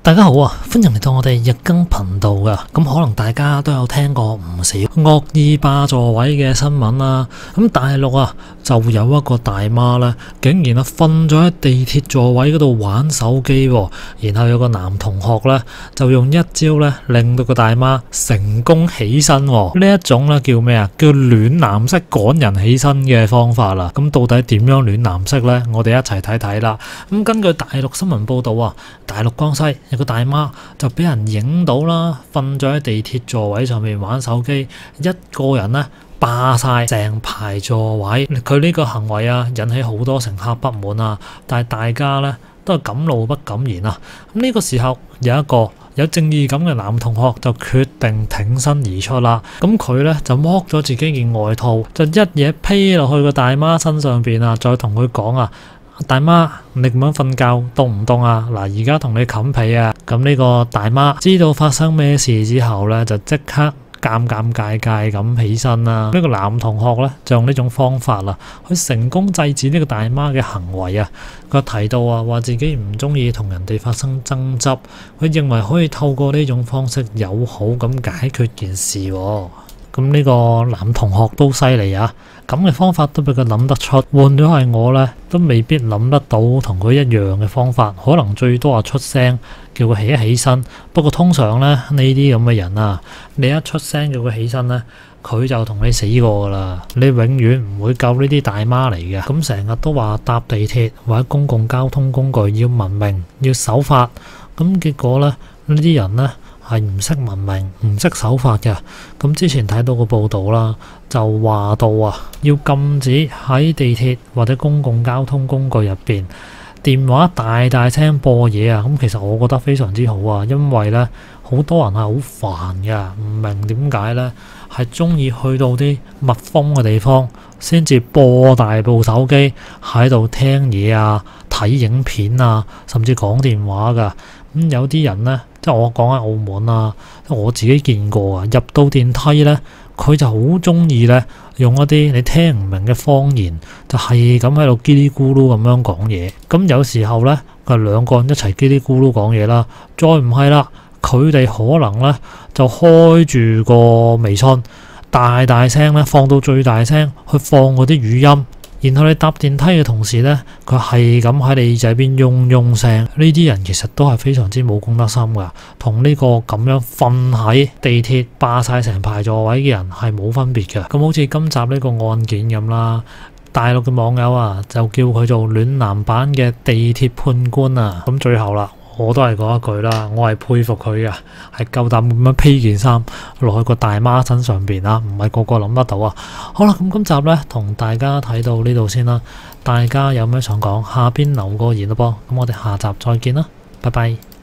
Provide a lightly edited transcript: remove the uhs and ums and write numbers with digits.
大家好啊，歡迎嚟到我哋日更頻道噶。咁可能大家都有聽過唔少惡意霸座位嘅新聞啦。咁大陸啊就有一個大媽咧，竟然啊瞓咗喺地鐵座位嗰度玩手機，然後有個男同學咧就用一招咧令到個大媽成功起身。呢一種咧叫咩啊？叫暖男式趕人起身嘅方法啦。咁到底點樣暖男式咧？我哋一齊睇睇啦。咁根據大陸新聞報道啊，大陸江西有個大媽就俾人影到啦，瞓咗喺地鐵座位上面玩手機，一個人呢霸晒成排座位。佢呢個行為啊，引起好多乘客不滿啊，但係大家呢都係敢怒不敢言啊。咁呢個時候有一個有正義感嘅男同學就決定挺身而出啦。咁佢呢就剝咗自己件外套，就一嘢披落去個大媽身上邊啊，再同佢講啊，大媽，你咁樣瞓覺凍唔凍啊？嗱，而家同你冚被啊！咁呢個大媽知道發生咩事之後呢，就即刻尷尬咁起身啦。呢個男同學呢，就用呢種方法啦，去成功制止呢個大媽嘅行為啊。佢提到啊，話自己唔中意同人哋發生爭執，佢認為可以透過呢種方式友好咁解決件事喎。咁呢個男同學都犀利啊！咁嘅方法都俾佢諗得出，換咗係我呢，都未必諗得到同佢一樣嘅方法，可能最多係出聲叫佢起一起身。不過通常呢啲咁嘅人啊，你一出聲叫佢起身呢，佢就同你死過噶啦，你永遠唔會救呢啲大媽嚟嘅。咁成日都話搭地鐵或者公共交通工具要文明要守法，咁結果呢啲人呢係唔識文明唔識守法嘅。咁之前睇到個報道啦，就話到啊，要禁止喺地鐵或者公共交通工具入邊電話大聲播嘢啊。咁其實我覺得非常之好啊，因為呢好多人係好煩噶，唔明點解呢係中意去到啲密封嘅地方先至播大部手機喺度聽嘢啊、睇影片啊，甚至講電話噶。咁有啲人呢，即係我講喺澳門啊，我自己見過啊，入到電梯呢，佢就好中意呢用一啲你聽唔明嘅方言，就係咁喺度嘰哩咕嚕咁樣講嘢。咁有時候呢，佢兩個人一齊嘰哩咕嚕講嘢啦，再唔係啦，佢哋可能呢就開住個微信，大聲呢放到最大聲去放嗰啲語音。然後你搭電梯嘅同時呢，佢係咁喺你耳仔邊嗡聲。呢啲人其實都係非常之冇公德心噶，同呢個咁樣瞓喺地鐵霸晒成排座位嘅人係冇分別嘅。咁好似今集呢個案件咁啦，大陸嘅網友啊就叫佢做暖男版嘅地鐵判官啊。咁最後啦，我都係講一句啦，我係佩服佢啊，係夠膽咁樣披件衫落去個大媽身上邊啊，唔係個個諗得到啊。好啦，咁今集呢，同大家睇到呢度先啦，大家有咩想講，下邊留個言咯噃。咁我哋下集再見啦，拜拜。